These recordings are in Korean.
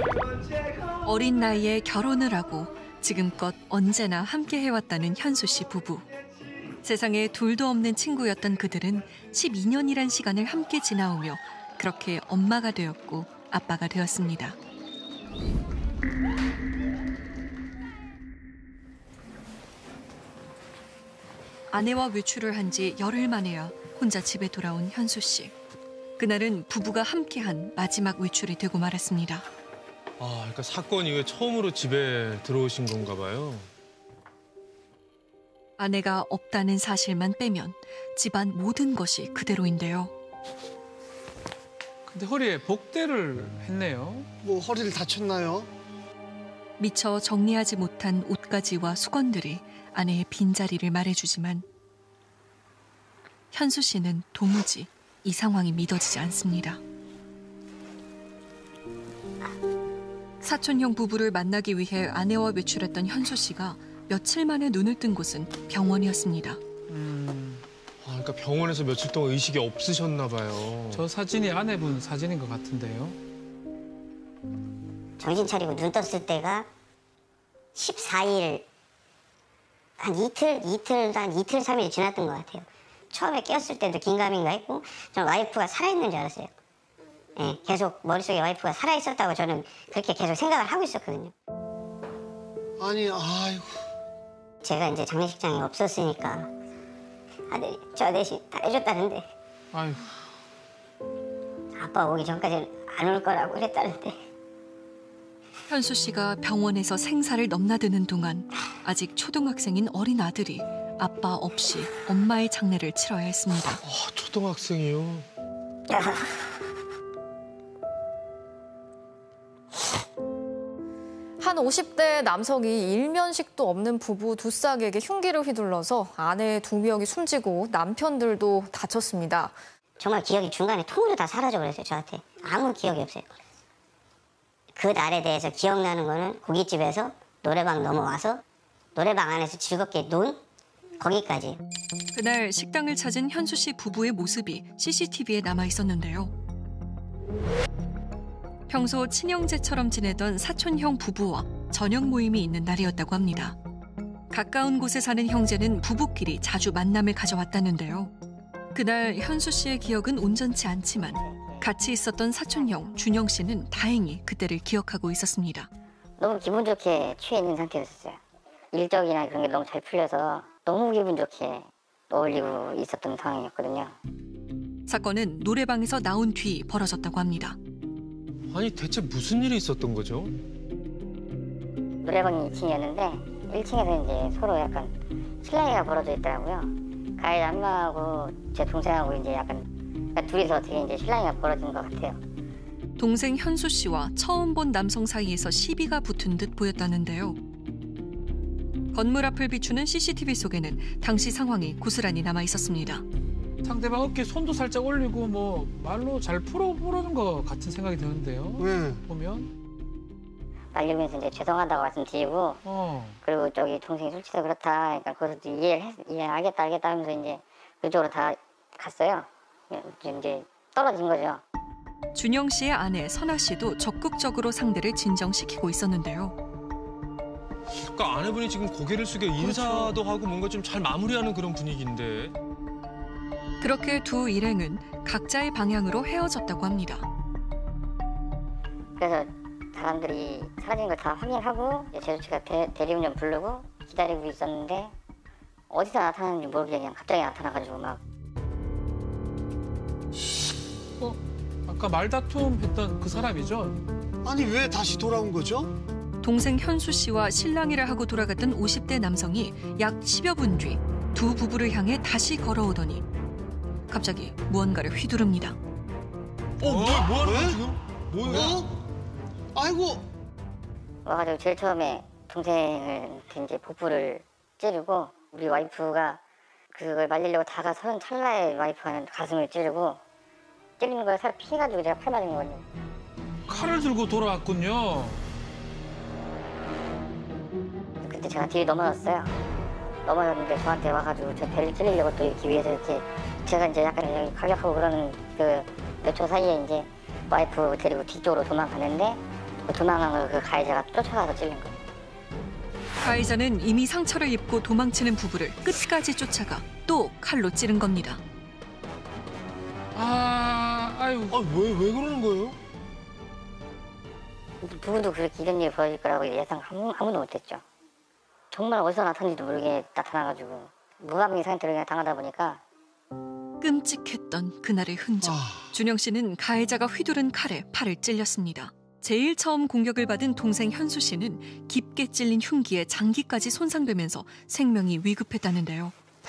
어린 나이에 결혼을 하고 지금껏 언제나 함께 해왔다는 현수 씨 부부. 세상에 둘도 없는 친구였던 그들은 12년이란 시간을 함께 지나오며 그렇게 엄마가 되었고 아빠가 되었습니다. 아내와 외출을 한 지 열흘 만에야 혼자 집에 돌아온 현수 씨. 그날은 부부가 함께한 마지막 외출이 되고 말았습니다. 그러니까 사건 이후에 처음으로 집에 들어오신 건가 봐요. 아내가 없다는 사실만 빼면 집안 모든 것이 그대로인데요. 근데 허리에 복대를 했네요. 뭐 허리를 다쳤나요? 미처 정리하지 못한 옷가지와 수건들이 아내의 빈자리를 말해주지만 현수 씨는 도무지 이 상황이 믿어지지 않습니다. 사촌형 부부를 만나기 위해 아내와 외출했던 현수 씨가 며칠 만에 눈을 뜬 곳은 병원이었습니다. 그러니까 병원에서 며칠 동안 의식이 없으셨나 봐요. 저 사진이 아내분 사진인 것 같은데요. 정신 차리고 눈 떴을 때가 14일, 한 이틀, 3일 지났던 것 같아요. 처음에 깨었을 때도 긴가민가 했고 저는 와이프가 살아있는 줄 알았어요. 네, 계속 머릿속에 와이프가 살아있었다고 저는 그렇게 계속 생각을 하고 있었거든요. 아니, 아이고. 제가 이제 장례식장에 없었으니까 아들이 저 대신 다 해줬다는데 아이고. 아빠 오기 전까지는 안 올 거라고 그랬다는데. 현수 씨가 병원에서 생사를 넘나드는 동안 아직 초등학생인 어린 아들이 아빠 없이 엄마의 장례를 치러야 했습니다. 초등학생이요? 한 50대 남성이 일면식도 없는 부부 두 쌍에게 흉기를 휘둘러서 아내 2명이 숨지고 남편들도 다쳤습니다. 정말 기억이 중간에 통으로 다 사라져버렸어요, 저한테. 아무 기억이 없어요. 그 날에 대해서 기억나는 거는 고깃집에서 노래방 넘어와서 노래방 안에서 즐겁게 논 거기까지. 그날 식당을 찾은 현수 씨 부부의 모습이 CCTV에 남아 있었는데요. 평소 친형제처럼 지내던 사촌형 부부와 저녁 모임이 있는 날이었다고 합니다. 가까운 곳에 사는 형제는 부부끼리 자주 만남을 가져왔다는데요. 그날 현수 씨의 기억은 온전치 않지만 같이 있었던 사촌형 준영 씨는 다행히 그때를 기억하고 있었습니다. 너무 기분 좋게 취해 있는 상태였어요. 일적이나 그런 게 너무 잘 풀려서 너무 기분 좋게 어울리고 있었던 상황이었거든요. 사건은 노래방에서 나온 뒤 벌어졌다고 합니다. 아니 대체 무슨 일이 있었던 거죠? 노래방이 2층이었는데 1층에서 이제 서로 약간 실랑이가 벌어져 있더라고요. 가해 남마하고 제 동생하고 이제 약간 둘이서 어떻게 이제 실랑이가 벌어진 것 같아요. 동생 현수 씨와 처음 본 남성 사이에서 시비가 붙은 듯 보였다는데요. 건물 앞을 비추는 CCTV 속에는 당시 상황이 고스란히 남아 있었습니다. 상대방 어깨에 손도 살짝 올리고 뭐 말로 잘 풀어보는 것 같은 생각이 드는데요. 왜? 보면. 말리면서 이제 죄송하다고 말씀드리고 그리고 저기 동생이 술 취해서 그렇다. 그러니까 그것도 알겠다 하면서 이제 그쪽으로 다 갔어요. 이제 떨어진 거죠. 준영 씨의 아내 선아 씨도 적극적으로 상대를 진정시키고 있었는데요. 그러니까 아내분이 지금 고개를 숙여 인사도 하고 뭔가 좀 잘 마무리하는 그런 분위기인데. 그렇게 두 일행은 각자의 방향으로 헤어졌다고 합니다. 그래서 사람들이 사라진 걸 다 확인하고 제주치가 대리운전 부르고 기다리고 있었는데 어디서 나타나는지 모르게 그냥 갑자기 나타나가지고 막. 아까 말다툼 했던 그 사람이죠? 아니, 왜 다시 돌아온 거죠? 동생 현수 씨와 실랑이를 하고 돌아갔던 50대 남성이 약 10여 분 뒤 두 부부를 향해 다시 걸어오더니 갑자기 무언가를 휘두릅니다. 뭐 하는 거야 지금? 뭐야? 아이고. 와가지고 제일 처음에 동생을 이제 복부를 찌르고 우리 와이프가 그걸 말리려고 다가서는 찰나에 와이프가 가슴을 찌르고 찌르는 거에 살 피해가지고 제가 팔 맞은 거거든요. 칼을 들고 돌아왔군요. 그때 제가 뒤에 넘어졌어요. 넘어졌는데 저한테 와가지고 저 배를 찔리려고 또 이렇게 위해서 이렇게 제가 이제 약간 여기 가격하고 그러는 그 몇 초 사이에 이제 와이프 데리고 뒤쪽으로 도망가는데 도망간 걸 그 가해자가 쫓아가서 찔린 거예요. 가해자는 이미 상처를 입고 도망치는 부부를 끝까지 쫓아가 또 칼로 찌른 겁니다. 아유. 왜 그러는 거예요? 누구도 그렇게 이런 일이 벌어질 거라고 예상 아무도 못했죠. 정말 어디서 나타난지도 모르게 나타나가지고 무감각인 상태로 그냥 당하다 보니까 끔찍했던 그날의 흔적. 준영 씨는 가해자가 휘두른 칼에 팔을 찔렸습니다. 제일 처음 공격을 받은 동생 현수 씨는 깊게 찔린 흉기에 장기까지 손상되면서 생명이 위급했다는데요.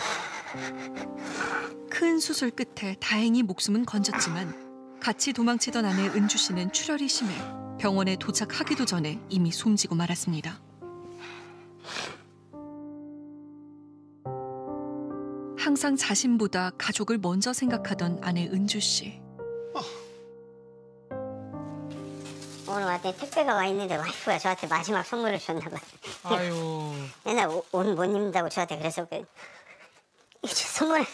큰 수술 끝에 다행히 목숨은 건졌지만 같이 도망치던 아내 은주 씨는 출혈이 심해 병원에 도착하기도 전에 이미 숨지고 말았습니다. 항상 자신보다 가족을 먼저 생각하던 아내 은주 씨. 오늘 왔더니 택배가 와 있는데 와이프가 저한테 마지막 선물을 줬나 봐요. 아유. 맨날 옷 못 입는다고 저한테 그랬었거든요. 이제 선물.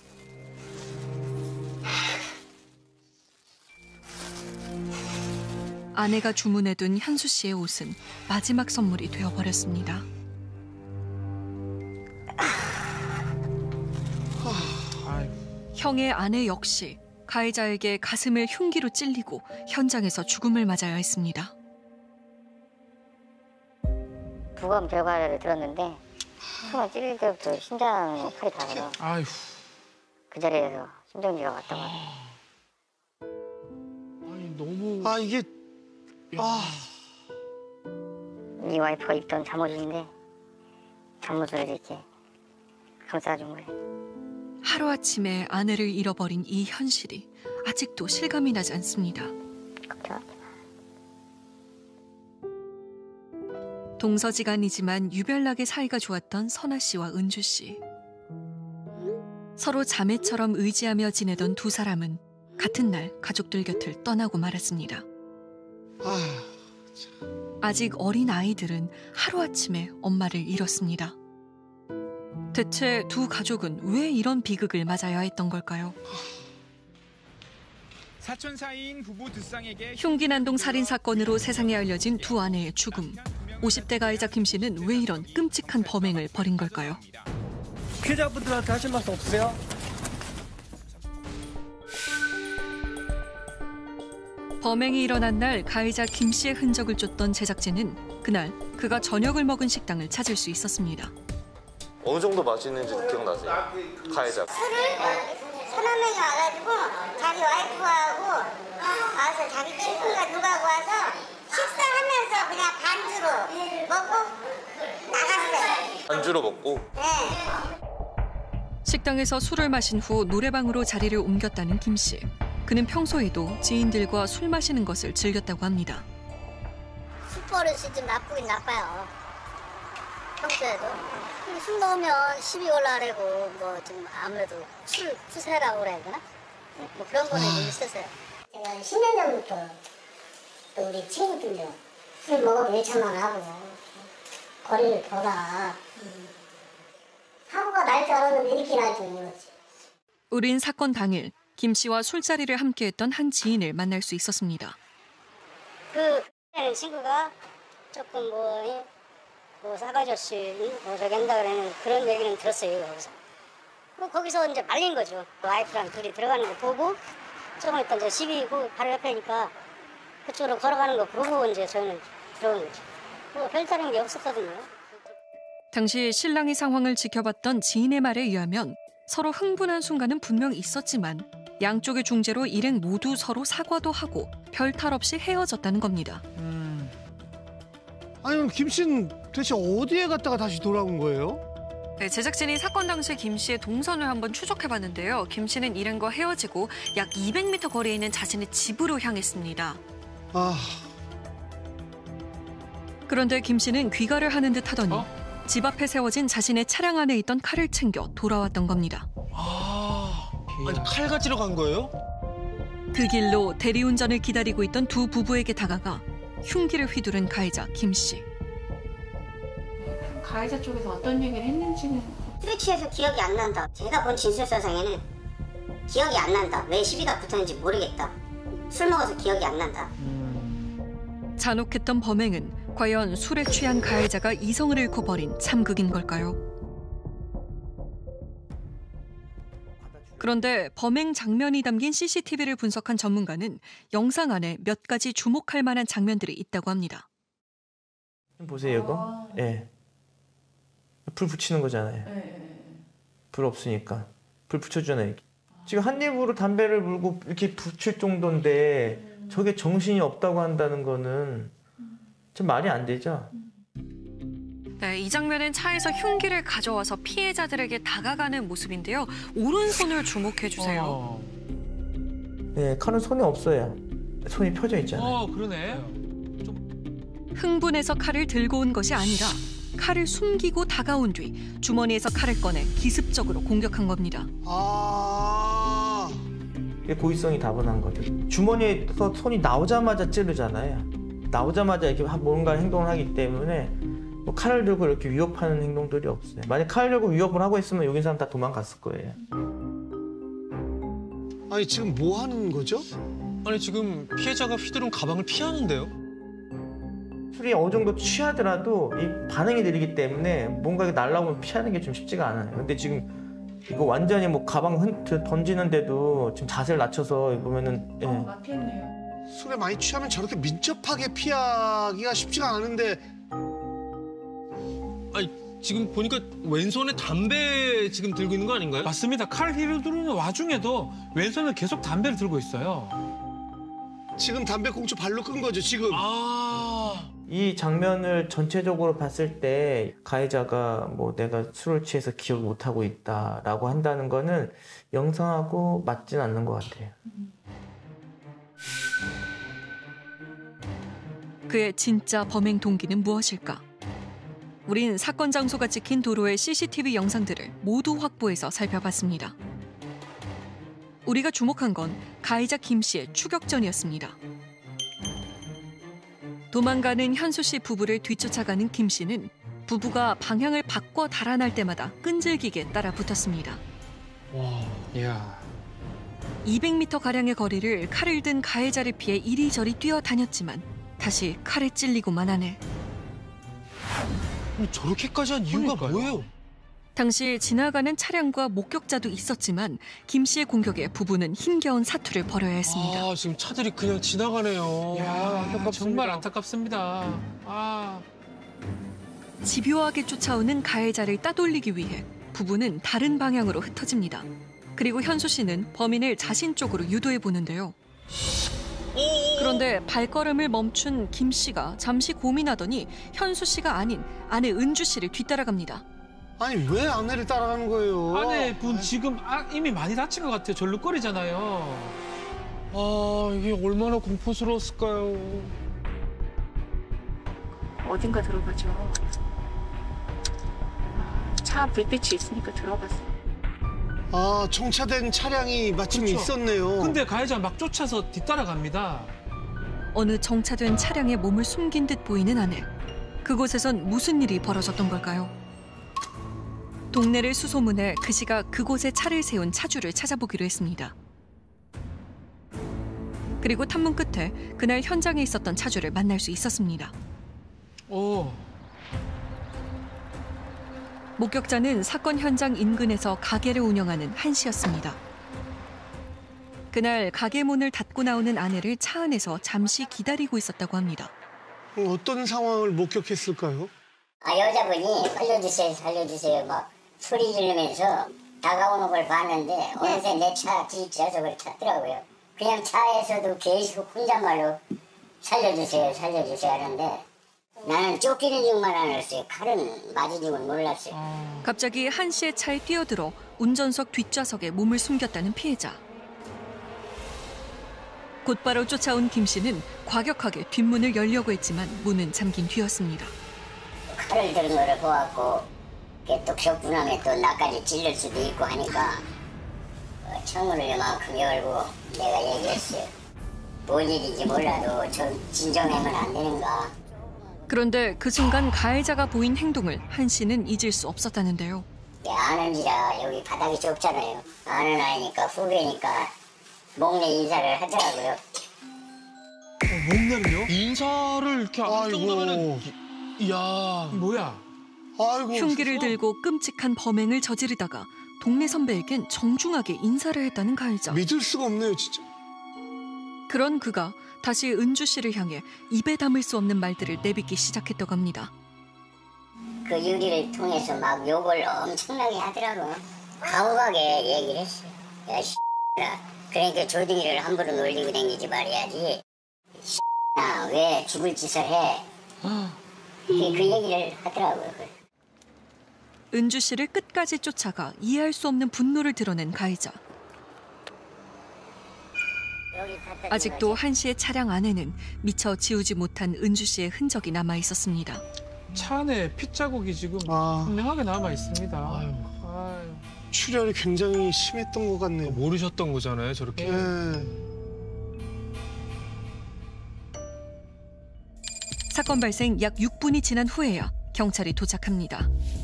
아내가 주문해둔 현수 씨의 옷은 마지막 선물이 되어버렸습니다. 아유. 형의 아내 역시 가해자에게 가슴을 흉기로 찔리고 현장에서 죽음을 맞아야 했습니다. 부검 결과를 들었는데 처음 찔릴 때부터 심장 칼이 닿아서 아유. 그 자리에서 심정지가 왔다고 하네요. 아니 너무. 이게 이 와이프가 입던 잠옷인데 잠옷을 이렇게 감싸준 거예요. 하루아침에 아내를 잃어버린 이 현실이 아직도 실감이 나지 않습니다. 동서지간이지만 유별나게 사이가 좋았던 선아 씨와 은주 씨. 서로 자매처럼 의지하며 지내던 두 사람은 같은 날 가족들 곁을 떠나고 말았습니다. 아직 어린 아이들은 하루아침에 엄마를 잃었습니다. 대체 두 가족은 왜 이런 비극을 맞아야 했던 걸까요? 사촌 사이인 부부 두 쌍에게 흉기난동 살인 사건으로 세상에 알려진 두 아내의 죽음. 50대 가해자 김 씨는 왜 이런 끔찍한 범행을 벌인 걸까요? 피해자분들한테 하실 말씀 없으세요? 범행이 일어난 날 가해자 김 씨의 흔적을 쫓던 제작진은 그날 그가 저녁을 먹은 식당을 찾을 수 있었습니다. 어느 정도 마시는지 기억나세요? 가해자. 서남매가 와가지고 자기 와이프하고 와서 자기 친구가 누가하고 와서 식사하면서 그냥 반주로 먹고 나갔어요. 안주로 먹고. 네. 식당에서 술을 마신 후 노래방으로 자리를 옮겼다는 김 씨. 그는 평소에도 지인들과 술 마시는 것을 즐겼다고 합니다. 술버릇이 좀 나쁘긴 나빠요. 평소에도. 술 먹으면 시비 올라가고 뭐 좀 아무래도 술 투세라고 그래야 되나? 뭐 그런 거는 좀 있었어요. 제가 10년 전부터 또 우리 친구들요. 술 먹으면 외차만 하고 거리를 둬라. 사고가 날 줄 알았는데 이렇게 날 줄 몰랐지. 우린 사건 당일 김 씨와 술자리를 함께했던 한 지인을 만날 수 있었습니다. 그 친구가 조금 뭐 싸가지없이 뭐 저기 한다 그러는 그런 얘기는 들었어요. 거기서. 뭐 거기서 이제 말린 거죠. 와이프랑 둘이 들어가는 거 보고 조금 있다 이제 집이고 바로 옆에니까 그쪽으로 걸어가는 거 보고 이제 저희는 들어온 거죠. 뭐 별다른 게 없었거든요. 당시 신랑의 상황을 지켜봤던 지인의 말에 의하면 서로 흥분한 순간은 분명 있었지만 양쪽의 중재로 일행 모두 서로 사과도 하고 별 탈 없이 헤어졌다는 겁니다. 아니 그럼 김 씨는 대체 어디에 갔다가 다시 돌아온 거예요? 네, 제작진이 사건 당시 김 씨의 동선을 한번 추적해봤는데요. 김 씨는 일행과 헤어지고 약 200m 거리에 있는 자신의 집으로 향했습니다. 그런데 김 씨는 귀가를 하는 듯 하더니 집 앞에 세워진 자신의 차량 안에 있던 칼을 챙겨 돌아왔던 겁니다. 아니 칼 가지러 간 거예요? 그 길로 대리운전을 기다리고 있던 두 부부에게 다가가 흉기를 휘두른 가해자 김 씨. 가해자 쪽에서 어떤 얘기를 했는지는 술에 취해서 기억이 안 난다. 제가 본 진술서상에는 기억이 안 난다. 왜 시비가 붙었는지 모르겠다. 술 먹어서 기억이 안 난다. 잔혹했던 범행은 과연 술에 취한 가해자가 이성을 잃고 벌인 참극인 걸까요? 그런데 범행 장면이 담긴 CCTV를 분석한 전문가는 영상 안에 몇 가지 주목할 만한 장면들이 있다고 합니다. 보세요, 이거. 예. 불 붙이는 거잖아요. 불 없으니까. 불 붙여주잖아요. 지금 한 입으로 담배를 물고 이렇게 붙일 정도인데 저게 정신이 없다고 한다는 거는 좀 말이 안 되죠. 네, 이 장면은 차에서 흉기를 가져와서 피해자들에게 다가가는 모습인데요. 오른손을 주목해 주세요. 네, 칼은 손에 없어요. 손이 펴져 있잖아요. 그러네. 흥분해서 칼을 들고 온 것이 아니라 칼을 숨기고 다가온 뒤 주머니에서 칼을 꺼내 기습적으로 공격한 겁니다. 고의성이 다분한 거죠. 주머니에서 손이 나오자마자 찌르잖아요. 나오자마자 이렇게 뭔가 행동을 하기 때문에 뭐 칼을 들고 이렇게 위협하는 행동들이 없어요. 만약 칼을 들고 위협을 하고 있으면 여기 사람 다 도망갔을 거예요. 아니 지금 뭐 하는 거죠? 아니 지금 피해자가 휘두른 가방을 피하는데요? 술이 어느 정도 취하더라도 이 반응이 느리기 때문에 뭔가 날라오면 피하는 게 좀 쉽지가 않아요. 근데 지금 이거 완전히 뭐 가방 던지는데도 지금 자세를 낮춰서 보면은 피했네요. 술에 많이 취하면 저렇게 민첩하게 피하기가 쉽지가 않은데. 아니 지금 보니까 왼손에 담배 지금 들고 있는 거 아닌가요? 맞습니다. 칼 휘두르는 와중에도 왼손은 계속 담배를 들고 있어요. 지금 담배꽁초 발로 끈 거죠, 지금. 이 장면을 전체적으로 봤을 때 가해자가 뭐 내가 술을 취해서 기억을 못하고 있다라고 한다는 거는 영상하고 맞진 않는 것 같아요. 그의 진짜 범행 동기는 무엇일까? 우린 사건 장소가 찍힌 도로의 CCTV 영상들을 모두 확보해서 살펴봤습니다. 우리가 주목한 건 가해자 김 씨의 추격전이었습니다. 도망가는 현수 씨 부부를 뒤쫓아가는 김 씨는 부부가 방향을 바꿔 달아날 때마다 끈질기게 따라 붙었습니다. 와, 이야. 200m가량의 거리를 칼을 든 가해자를 피해 이리저리 뛰어다녔지만 다시 칼에 찔리고만 하네. 저렇게까지 한 이유가 뭐예요? 당시 지나가는 차량과 목격자도 있었지만 김 씨의 공격에 부부는 힘겨운 사투를 벌여야 했습니다. 지금 차들이 그냥 지나가네요. 야, 정말 안타깝습니다. 집요하게 쫓아오는 가해자를 따돌리기 위해 부부는 다른 방향으로 흩어집니다. 그리고 현수 씨는 범인을 자신 쪽으로 유도해 보는데요. 그런데 발걸음을 멈춘 김 씨가 잠시 고민하더니 현수 씨가 아닌 아내 은주 씨를 뒤따라갑니다. 아니 왜 아내를 따라가는 거예요? 아내분 지금 이미 많이 다친 것 같아요. 절룩거리잖아요. 이게 얼마나 공포스러웠을까요? 어딘가 들어가죠. 차 불빛이 있으니까 들어갔어요. 정차된 차량이 마침 그렇죠. 있었네요. 근데 가해자 막 쫓아서 뒤따라갑니다. 어느 정차된 차량에 몸을 숨긴 듯 보이는 아내. 그곳에선 무슨 일이 벌어졌던 걸까요? 동네를 수소문해 그 시각 그곳에 차를 세운 차주를 찾아보기로 했습니다. 그리고 탐문 끝에 그날 현장에 있었던 차주를 만날 수 있었습니다. 목격자는 사건 현장 인근에서 가게를 운영하는 한 씨였습니다. 그날 가게 문을 닫고 나오는 아내를 차 안에서 잠시 기다리고 있었다고 합니다. 어떤 상황을 목격했을까요? 여자분이 살려주세요, 살려주세요 막 소리 지르면서 다가오는 걸 봤는데 어느새 내 차 뒷좌석을 탔더라고요. 그냥 차에서도 계속 혼잣말로 살려주세요, 살려주세요 하는데 나는 쫓기는 줄만 알았어요. 칼은 맞은 줄은 몰랐어요. 갑자기 한 씨의 차에 뛰어들어 운전석 뒷좌석에 몸을 숨겼다는 피해자. 곧바로 쫓아온 김 씨는 과격하게 뒷문을 열려고 했지만 문은 잠긴 뒤였습니다. 칼을 들은 거를 보았고 또 격분하면 또 나까지 찔릴 수도 있고 하니까 창문을 이만큼 열고 내가 얘기했어요. 뭔 일인지 몰라도 좀 진정하면 안 되는가. 그런데 그 순간 가해자가 보인 행동을 한 씨는 잊을 수 없었다는데요. 아는지라 여기 바닥이 좁잖아요. 아는 아이니까 후배니까 목례 인사를 하더라고요. 목날요? 인사를 이렇게 안 할 정도면은 이야. 뭐야? 아이고. 흉기를 들고 끔찍한 범행을 저지르다가 동네 선배에겐 정중하게 인사를 했다는 가해자. 믿을 수가 없네요, 진짜. 그런 그가 다시 은주 씨를 향해 입에 담을 수 없는 말들을 내뱉기 시작했다고 합니다. 그 유리를 통해서 막 욕을 엄청나게 하더라고. 가혹하게 얘기를 했어요. 야, 씨X나. 그러니까 조등이를 함부로 놀리고 다니지 말아야지. 씨X나, 왜 죽을 짓을 해? 그 얘기를 하더라고요. 은주 씨를 끝까지 쫓아가 이해할 수 없는 분노를 드러낸 가해자. 아직도 한 씨의 차량 안에는 미처 지우지 못한 은주 씨의 흔적이 남아 있었습니다. 차 안에 핏자국이 지금 분명하게 남아 있습니다. 아유. 출혈이 굉장히 심했던 것 같네요. 모르셨던 거잖아요, 저렇게. 사건 발생 약 6분이 지난 후에야 경찰이 도착합니다.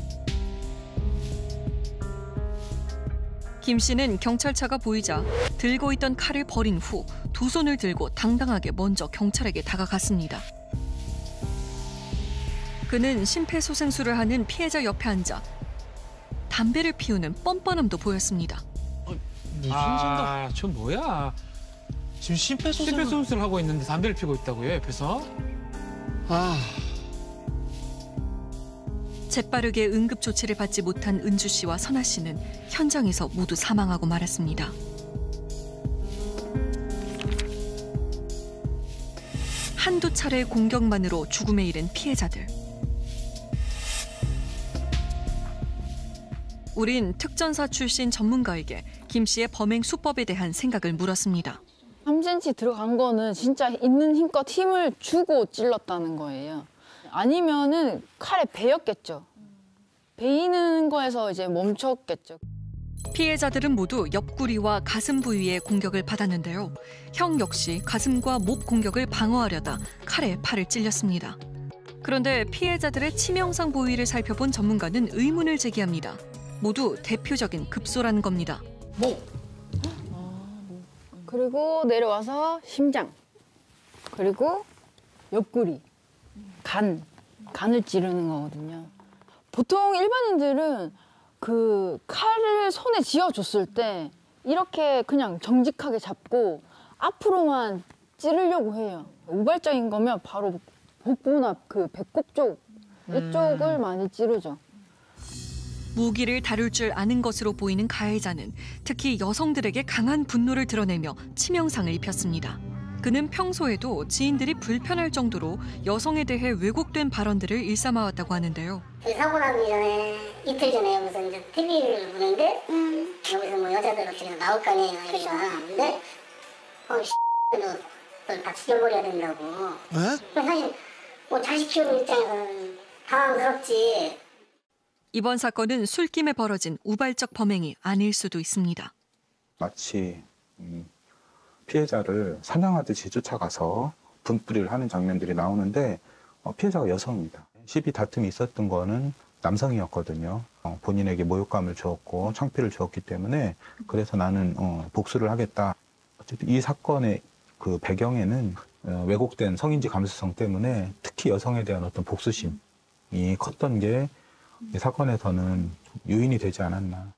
김 씨는 경찰차가 보이자 들고 있던 칼을 버린 후 두 손을 들고 당당하게 먼저 경찰에게 다가갔습니다. 그는 심폐소생술을 하는 피해자 옆에 앉아 담배를 피우는 뻔뻔함도 보였습니다. 무슨 생각? 저 뭐야? 지금 심폐소생술 하고 있는데 담배를 피우고 있다고요, 옆에서? 재빠르게 응급 조치를 받지 못한 은주 씨와 선아 씨는 현장에서 모두 사망하고 말았습니다. 한두 차례의 공격만으로 죽음에 이른 피해자들. 우린 특전사 출신 전문가에게 김 씨의 범행 수법에 대한 생각을 물었습니다. 3cm 들어간 거는 진짜 있는 힘껏 힘을 주고 찔렀다는 거예요. 아니면은 칼에 베였겠죠. 베이는 거에서 이제 멈췄겠죠. 피해자들은 모두 옆구리와 가슴 부위에 공격을 받았는데요. 형 역시 가슴과 목 공격을 방어하려다 칼에 팔을 찔렸습니다. 그런데 피해자들의 치명상 부위를 살펴본 전문가는 의문을 제기합니다. 모두 대표적인 급소라는 겁니다. 그리고 내려와서 심장, 그리고 옆구리, 간을 찌르는 거거든요. 보통 일반인들은 그 칼을 손에 쥐어줬을 때 이렇게 그냥 정직하게 잡고 앞으로만 찌르려고 해요. 우발적인 거면 바로 복부나 그 배꼽 쪽 이쪽을 많이 찌르죠. 무기를 다룰 줄 아는 것으로 보이는 가해자는 특히 여성들에게 강한 분노를 드러내며 치명상을 입혔습니다. 그는 평소에도 지인들이 불편할 정도로 여성에 대해 왜곡된 발언들을 일삼아왔다고 하는데요. 사고 나기 전에 이틀 전에 무슨 이제 TV를 보는데 여기서 뭐 여자들 어떻게 나올 거 아니에요. 근데 너 다 죽여버려야 된다고. 사실 뭐 자식 키우는 입장에서는 당황스럽지. 이번 사건은 술김에 벌어진 우발적 범행이 아닐 수도 있습니다. 마치 피해자를 사냥하듯이 쫓아가서 분풀이를 하는 장면들이 나오는데 피해자가 여성입니다. 시비 다툼이 있었던 거는 남성이었거든요. 본인에게 모욕감을 주었고 창피를 주었기 때문에 그래서 나는 복수를 하겠다. 어쨌든 이 사건의 그 배경에는 왜곡된 성인지 감수성 때문에 특히 여성에 대한 어떤 복수심이 컸던 게 이 사건에서는 요인이 되지 않았나.